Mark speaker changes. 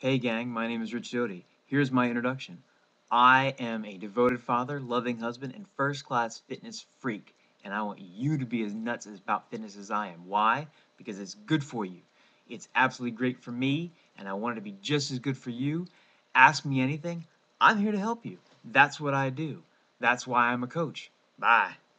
Speaker 1: Hey gang, my name is Rich Doty. Here's my introduction. I am a devoted father, loving husband, and first-class fitness freak, and I want you to be as nuts about fitness as I am. Why? Because it's good for you. It's absolutely great for me, and I want it to be just as good for you. Ask me anything. I'm here to help you. That's what I do. That's why I'm a coach. Bye.